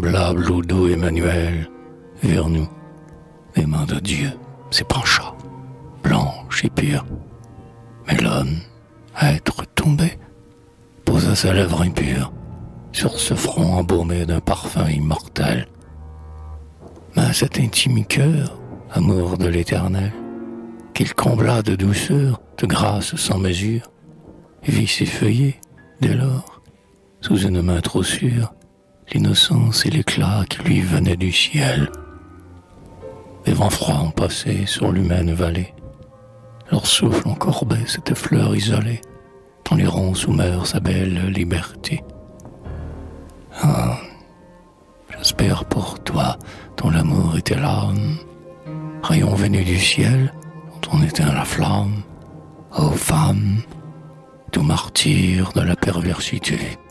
semblable au doux Emmanuel, vers nous, les mains de Dieu s'épancha, blanche et pure. Mais l'homme, à être tombé, posa sa lèvre impure sur ce front embaumé d'un parfum immortel. Mais à cet intime cœur, amour de l'Éternel, qu'il combla de douceur, de grâce sans mesure, vit s'effeuiller, dès lors, sous une main trop sûre, l'innocence et l'éclat qui lui venaient du ciel. Des vents froids ont passé sur l'humaine vallée, leur souffle encorbait cette fleur isolée, dont les ronces meurt sa belle liberté. Ah, j'espère pour toi, dont l'amour était l'âme, rayon venu du ciel, dont on éteint la flamme, ô femme, tout martyr de la perversité.